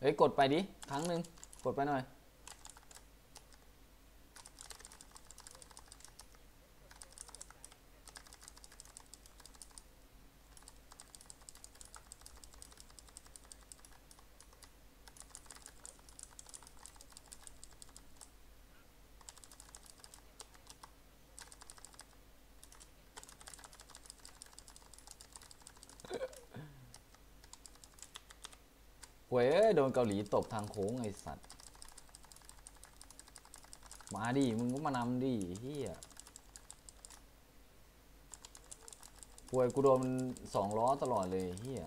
เฮ้ยกดไปดิครั้งหนึ่งกดไปหน่อยเว้ยโดนเกาหลีตบทางโค้งไอสัตว์มาดิมึงก็มานำดิเฮียป่วยกูโดนมัน2 ล้อตลอดเลยเฮีย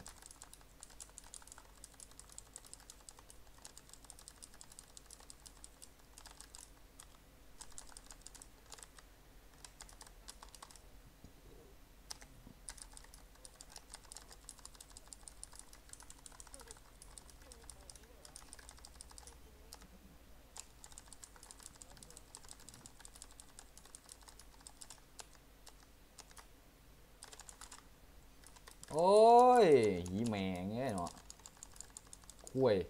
โอ้ยหีแมงเงี้ยเนาะคุย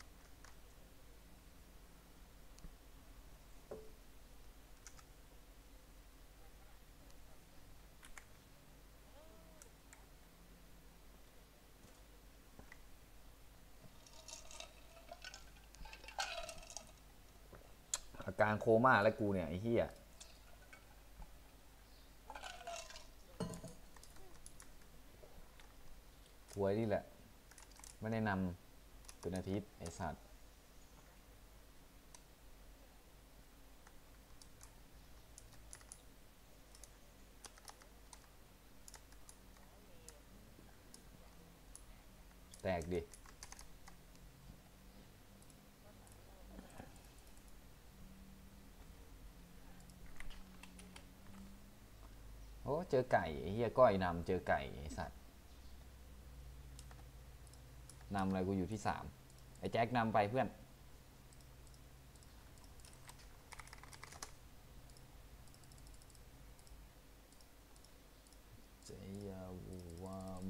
อาการโคม่าแล้วกูเนี่ยไอ้เฮียป่วยนี่แหละไม่ได้นำเป็นอาทิตย์ไอสัตว์แตกดิโอ้เจอไก่ไอ้เฮียก้อยนำเจอไก่ไอสัตว์นำอะไรกูอยู่ที่3ไอ้แจ็คนำไปเพื่อนเจียวูม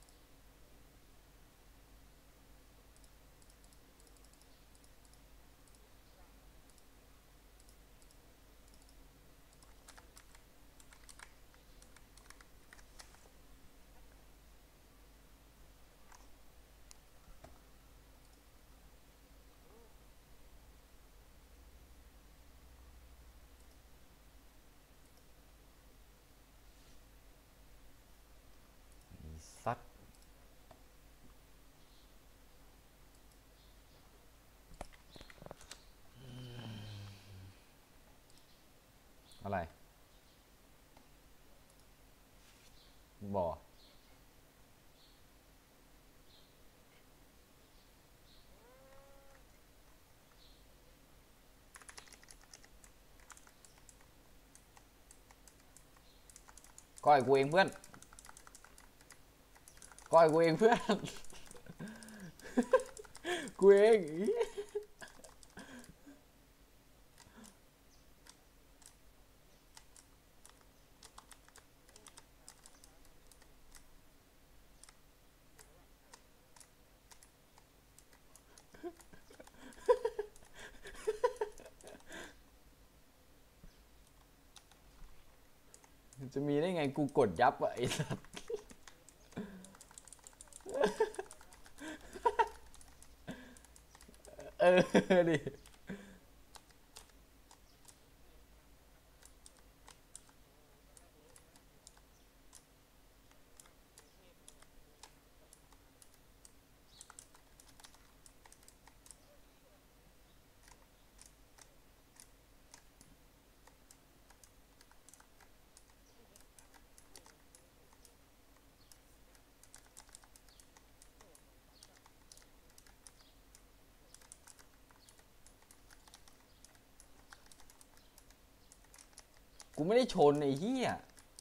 สัตว์อะไรบ่อก้อยกูเองเพื่อนก้อยกูเองเพื่อนกูเองจะมีได้ไงกูกดยับอะไอ้สัตว์เออดิกูไม่ได้ชนไอ้เหี้ย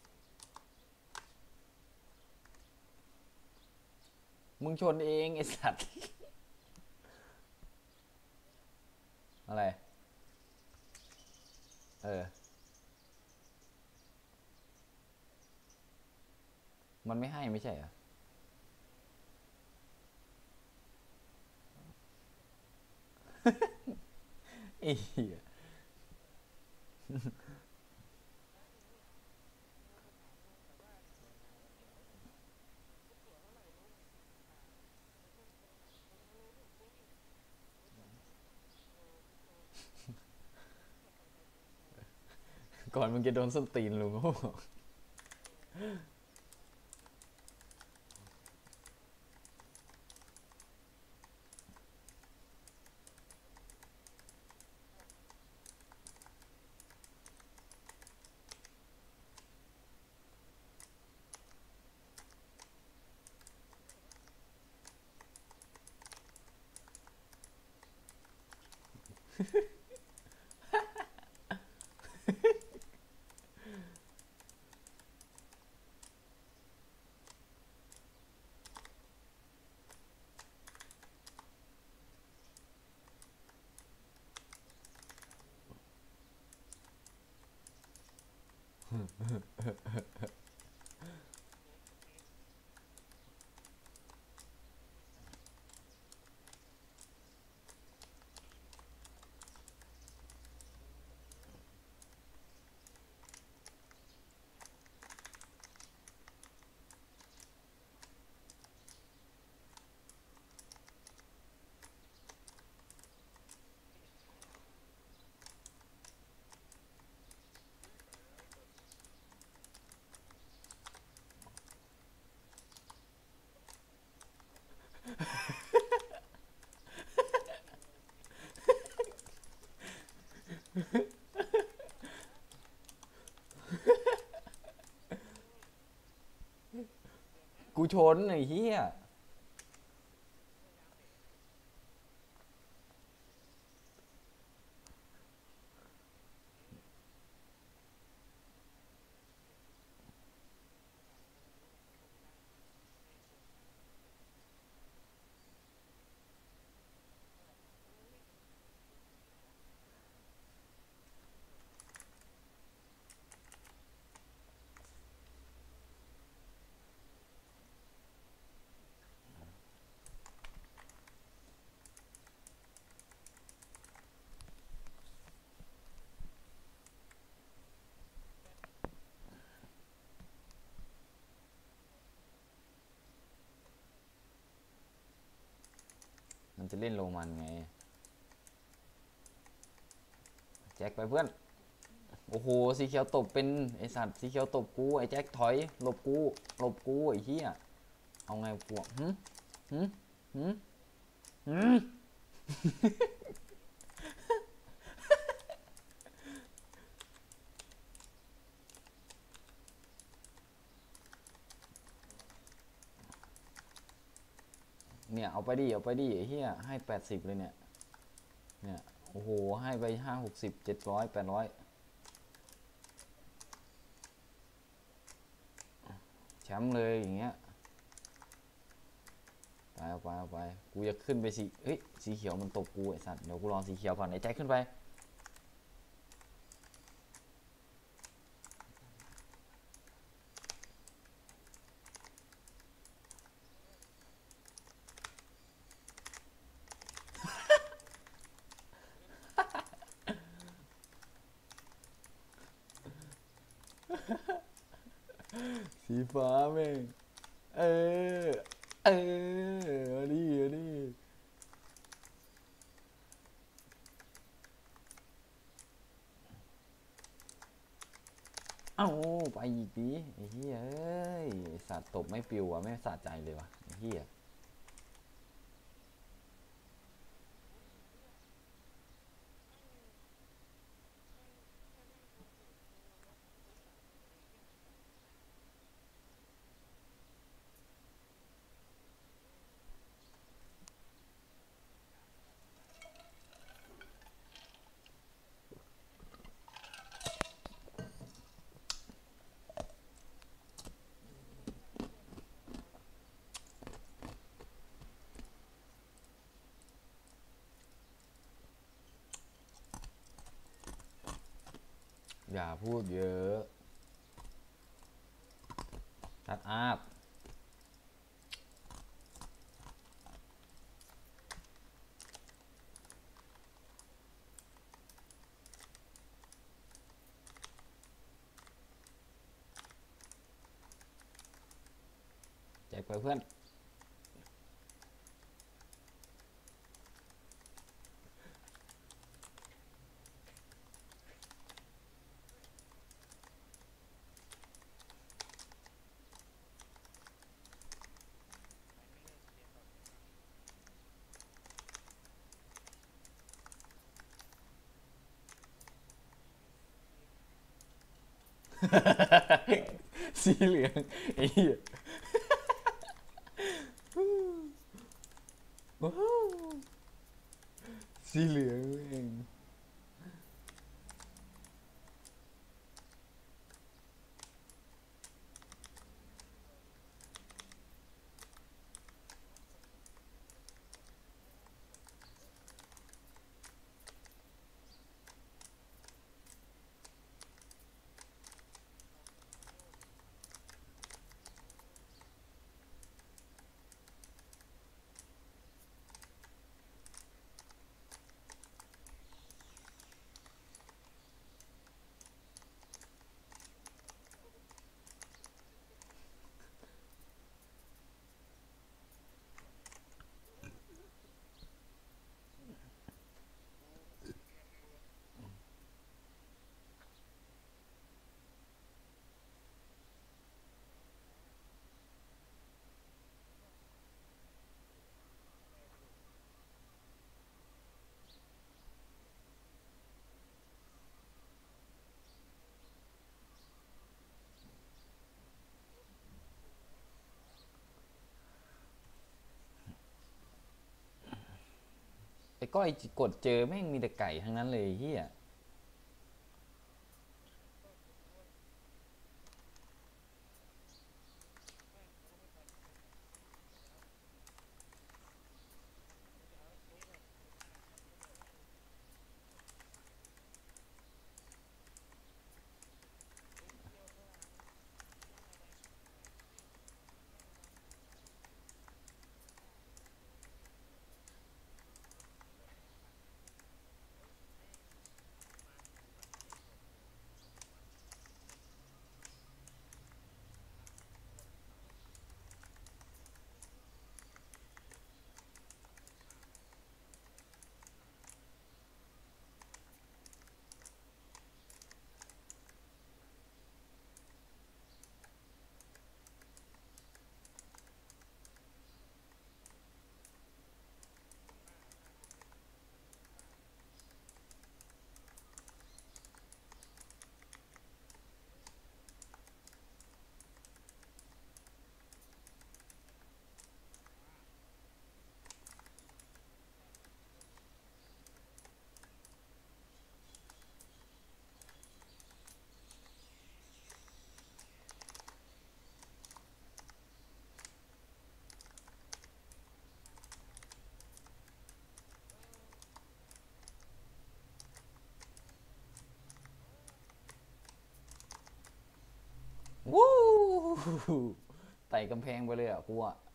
มึงชนเองไอ้สัตว์อะไรเออมันไม่ให้ไม่ใช่เหรอไอ้เหี้ยก่อนมึงจะโดนส้นตีนลุงเขาบอกกูชนไอ้เหี้ยมันจะเล่นโรมันไงแจ็คไปเพื่อนโอ้โหสีเขียวตบเป็นไอสัตว์สีเขียวตบกูไอแจ็คถอยหลบกูหลบกูไอเหี้ยเอาไงกูหืมหืมหืมหืมเนี่ยเอาไปดิเอาไปดิไอเหี้ยให้80เลยเนี่ยโอ้โหให้ไป50 60 700 800แชมป์เลยอย่างเงี้ยไปเอาไปเอาไปกูจะขึ้นไปสีเฮ้ยสีเขียวมันตบกูไอสัตว์เดี๋ยวกูรอสีเขียวก่อนไอแจ็คขึ้นไปสีฟ้าแม่งเออเออเอาดิเอาดิเอ้าไปอีกดิไอ้เหี้ยเอ้ยไอ้สัตว์ตบไม่ปิวอ่ะไม่สะใจเลยวะไอ้เหี้ยอย่าพูดเยอะชัดอัพจ็คไปเพื่อนสีเหลืองไอ้เหี้ยสีเหลืองเองไอ้ก้อยกดเจอแม่งมีแต่ไก่ทั้งนั้นเลยเฮียวู้ไต่กำแพงไปเลยอ่ะกูอ่ะ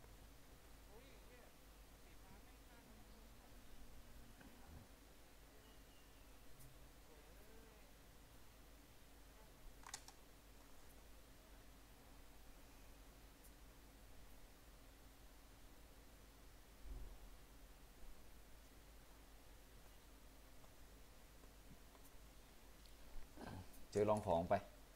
เจอลองของไป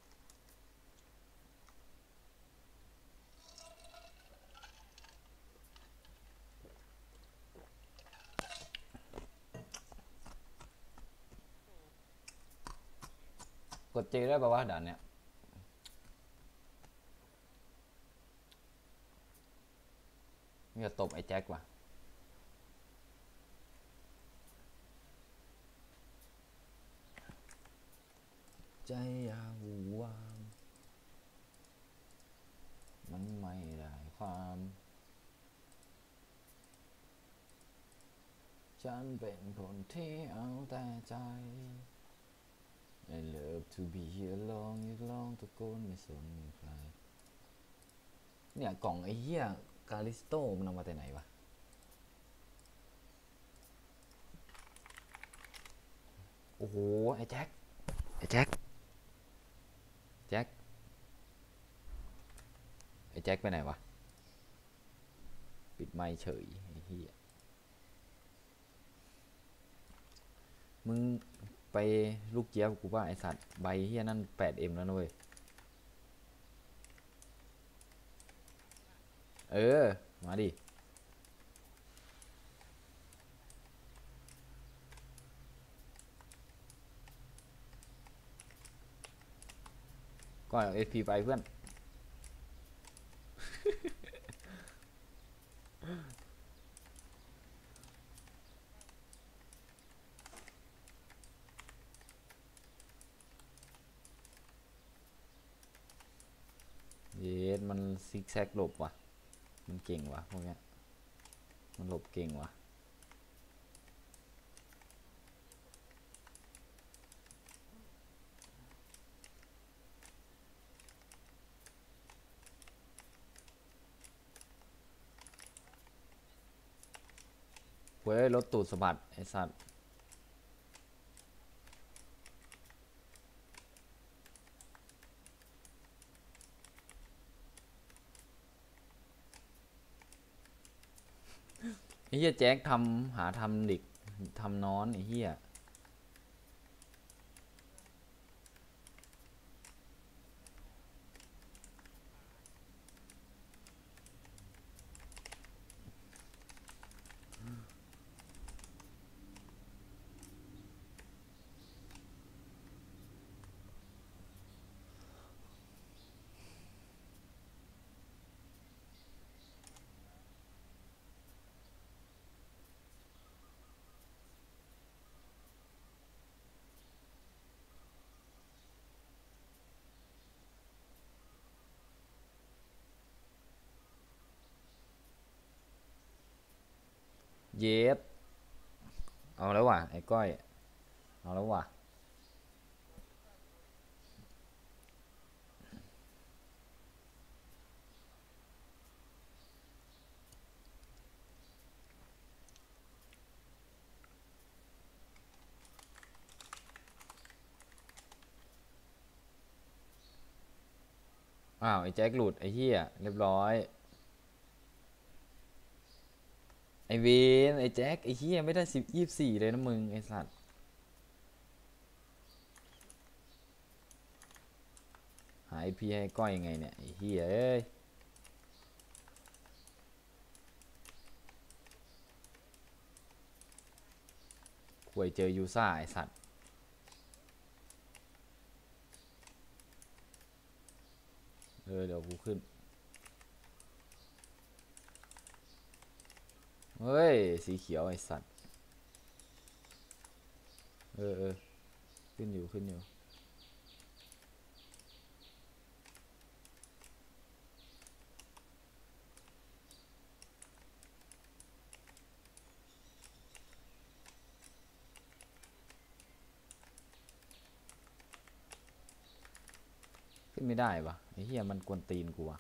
กดเจอได้ป่าวะด่านเนี้ยมีแต่ตบไอ้แจ็คว่ะใจอยาหูวามมันไม่ได้ความฉันเป็นคนที่เอาแต่ใจ I love to be alone อยากลองตะโกนไม่สนใครเนี่ยกล่องไอ้เหี้ยกาลิสโตมันเอามาแต่ไหนวะโอ้โหไอ้แจ็คไอ้แจ็คแจ็คไอ้แจ็คไปไหนวะปิดไมค์เฉยไอ้เหี้ยมึงไปลูกเจี๊ยบกูป่ะไอสัตว์ใบเหี้ยนั่น 8M แล้วนะเว้ยเออมาดิก็เอา SP ไปเพื่อนเยสมันซิกแซกหลบว่ะมันเก่งว่ะพวกเนี้ยมันหลบเก่งว่ะเว้ยรถตูดสะบัดไอสัตว์ไอ้เหี้ยแจ็คหาทำเด็กทำนอนไอ้เหี้ยเยสเอาแล้วว่ะไอ้ก้อยเอาแล้วว่ะอ้าวไอ้แจ็คหลุดไอ้เหี้ยเรียบร้อยไอ้เวนไอ้แจ็คไอ้เหี้ยไม่ได้24เลยนะมึงไอ้สัตว์หาไอพีให้ก้อยยังไงเนี่ยไอ้เหี้ยเอ้ยควยเจอยูซ่าไอ้สัตว์เดี๋ยวกูขึ้นเฮ้ยสีเขียวไอ้สัตว์เออขึ้นอยู่ขึ้นไม่ได้ปะไอ้เหี้ยมันกวนตีนกูวะ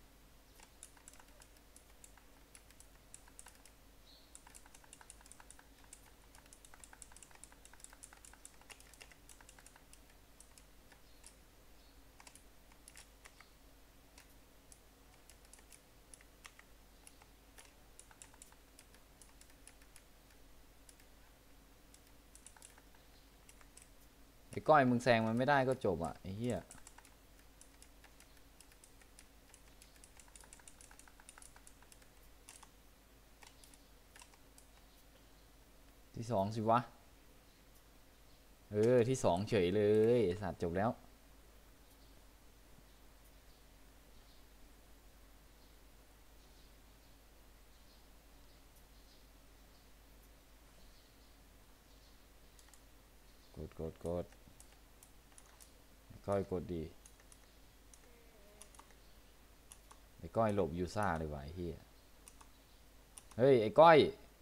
ไอ้ก้อยมึงแซงมันไม่ได้ก็จบอ่ะไอ้เหี้ยที่สองสิวะที่สองเฉยเลยไอ้สัตว์จบแล้วกดก้อยกดดีไอ้ก้อยหลบยูซ่าเลยว่ะไอ้เหี้ยเฮ้ยไอ้ก้อย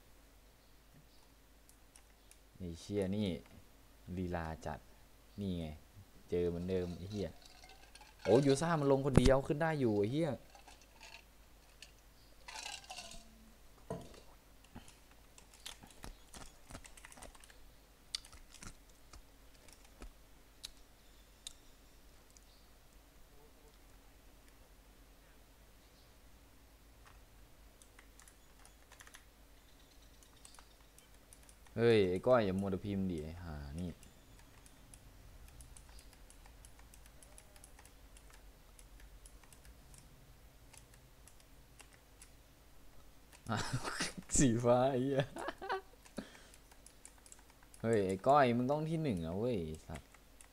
ไอ้เชี่ยนี่ลีลาจัดนี่ไงเจอเหมือนเดิมไอ้เหี้ยโอ้ยูซ่ามันลงคนเดียวขึ้นได้อยู่ไอ้เหี้ยเฮ้ยไอ้ก้อยอย่ามัวแต่พิมพ์ดิไอ้ห่านี่สีฟ้าไอ้เหี้ยเฮ้ยไอ้ก้อยมึงต้องที่หนึ่งอะเว้ยสัตว์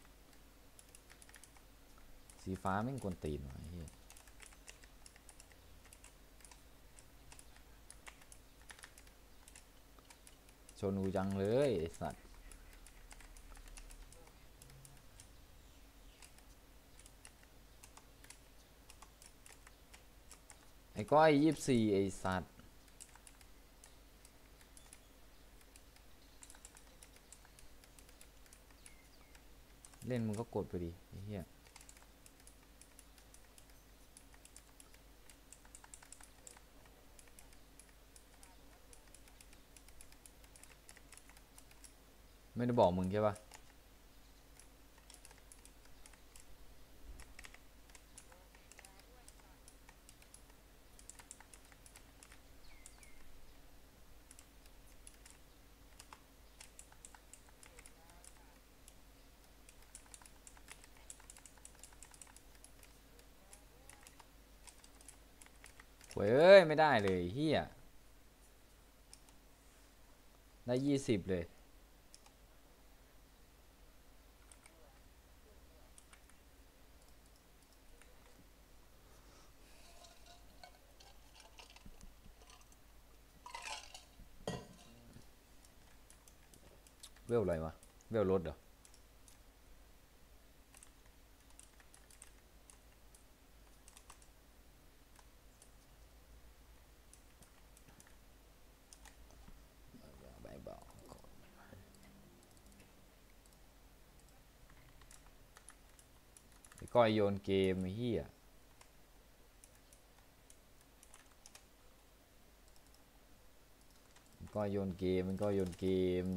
สีฟ้าแม่งกวนตีนว่ะไอ้เหี้ยชนกูจังเลยไอ้สัตว์ไอ้ก้อย24ไอ้สัตว์เล่นมึงก็กดไปดิไอ้เหี้ยไม่ได้บอกมึงใช่ปะเว้ยไม่ได้เลยเหี้ยได้20เลยเวลอะไรวะเวลรถเหรอไปบอกไอ้ก้อยโยนเกมไอ้เหี้ยก็โยนเกมมันก็โยนเกม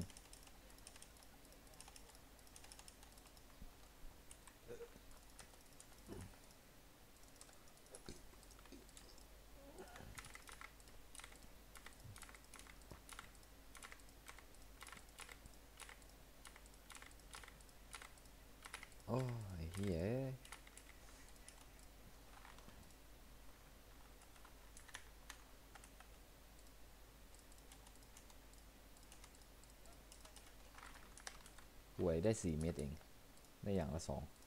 โอ้ยเฮียหวยได้4 เม็ดเองได้อย่างละ2